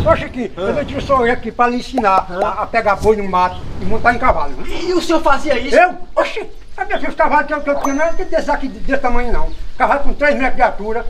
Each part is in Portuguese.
Ô Chiquinho, eu te sou eu aqui pra lhe ensinar a pegar boi no mato e montar em cavalo. E o senhor fazia isso? Eu? Oxi, os cavalos que eu tinha não era desse aqui, desse tamanho não. Cavalo com 3 metros de altura,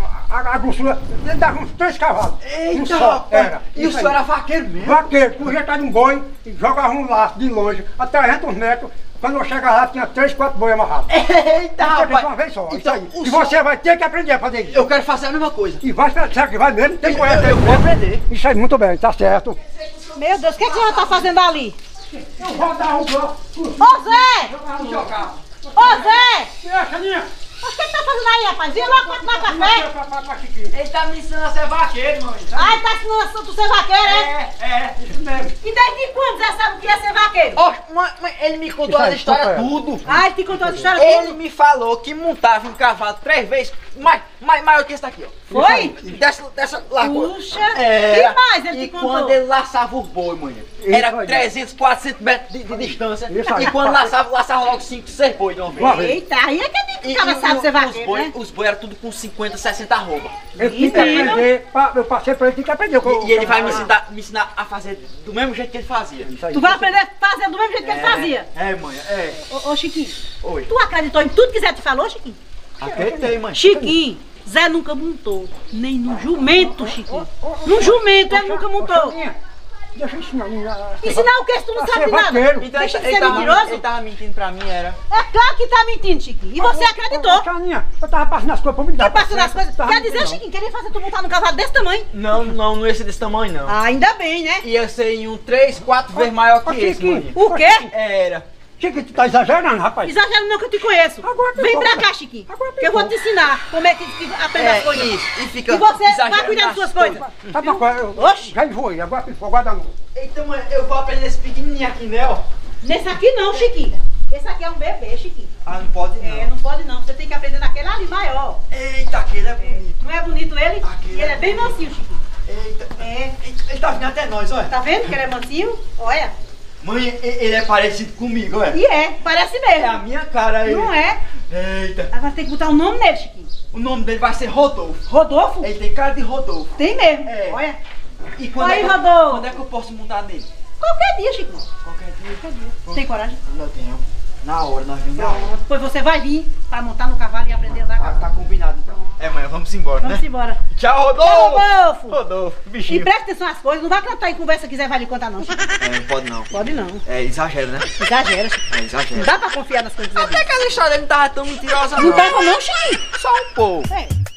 a grossura, ele dava uns 3 cavalos. Eita, rapaz! Era. E o senhor era vaqueiro mesmo? Vaqueiro, projetado um boi e jogava um laço de longe a 300 metros. Quando eu chegava lá, tinha 3, 4 boi amarrados. Eita, rapaz! De uma vez só, Então, isso aí. E você vai ter que aprender a fazer isso. Eu quero fazer a mesma coisa. E vai, será que vai mesmo? Tem que conhecer. Eu vou aprender. Isso aí, muito bem, tá certo. Meu Deus, o que você tá fazendo ali? Eu vou dar um bloco. Ô Zé! Jogar. Ô Zé! Essa minha. O que tá fazendo aí, rapaz? Vem logo pra tomar café! Ele tá me ensinando a ser vaqueiro, mãe. Ai, tá ensinando tu ser vaqueiro, é? Isso mesmo. E desde quando Zé sabe o que é ser vaqueiro? Ó, mãe, ele me contou Isso aí, as histórias conta ela. tudo. Ai, te contou essa história Ele toda? me falou que montava em cavalo 3 vezes maior que esse daqui, ó. Foi? Dessa largura. Puxa! É. Que mais ele E te contou? quando ele laçava os bois, mãe, Isso era aí. 300, 400 metros de distância. Isso aí. E quando laçava logo 5, 6 bois de uma vez. Uma vez. Eita, aí é que a gente ficava sabe ser vaqueiro, né? Os bois eram tudo com 50, 60 arroba. Eu tinha que aprender, eu passei pra ele, tinha que aprender. E ele vai me ensinar a fazer do mesmo jeito que ele fazia. Isso aí. Tu vai aprender a fazer do mesmo jeito que ele fazia. É, mãe, é. Ô Chiquinho, Oi. tu acreditou em tudo que Zé te falou, Chiquinho? Acreditei, mãe. Chiquinho, Zé nunca montou, nem no jumento, Chiquinho. No jumento ele nunca montou. Deixa eu ensinar. Ensinar o que se tu não A sabe ser de nada? vaqueiro. Então Deixa de ele ser mentiroso. ele tava mentindo pra mim, era. É claro que tá mentindo, Chiquinho. E você acreditou. Chaninha, eu tava passando as coisas pra me dar. Passando as coisas. Quer dizer, Chiquinho, queria fazer tu montar num cavalo desse tamanho? Não ia ser desse tamanho, não. Ah, ainda bem, né? Ia ser em um 3, 4 vezes maior que esse, Chiquinho. mãe. O quê? Era. Chiquinho, tu tá exagerando, rapaz. Exagero não que eu te conheço. Agora Vem tem pra como. cá, Chiquinho. Agora tem Que eu vou como. te ensinar como é que aprende as coisas. Isso. E fica E você vai exagerando cuidar das nas suas coisas. Tá bom, eu Oxi. já enjoei, agora ficou guarda-novo. Então, mãe, eu vou aprender esse pequenininho aqui, né, ó. Nesse aqui não, Chiquinho. Esse aqui é um bebê, Chiquinho. Ah, não pode não. É, não pode não. Você tem que aprender naquele ali maior. Eita, aquele é bonito. Não é bonito ele? Aquele E ele é é bem mansinho, Chiquinho. Eita. É. Ele tá vindo até nós, olha. Tá vendo que ele é mansinho? Olha. Mãe, ele é parecido comigo, olha. E é, parece É a mesmo. minha cara aí. Não é? Eita. Agora tem que botar o nome nele, Chiquinho. O nome dele vai ser Rodolfo. Rodolfo? Ele tem cara de Rodolfo. Tem mesmo. É. Olha. E quando, Aí, é que, Rodolfo. quando é que eu posso montar nele? Qualquer dia, Chiquinho. Qualquer dia. Tem coragem? Não tenho. Na hora, nós vamos na hora. Depois você vai vir pra montar no cavalo e aprender a andar Tá, cavalo. tá combinado então. É, mãe, vamos embora, Vamos né? embora. Tchau, Rodolfo! Tchau, Rodolfo! Rodolfo, E bichinho. presta atenção às coisas, não vai cantar em conversa que Zé vai lhe contar não, Chiquinho. É, não pode não. Pode não. É, exagero, né? Exagera, Chiquinho. É, Não exagero. dá pra confiar nas coisas que Zé Até diz. aquela história não tava tão mentirosa, Não tava não, Chiquinho. Só um pouco. É.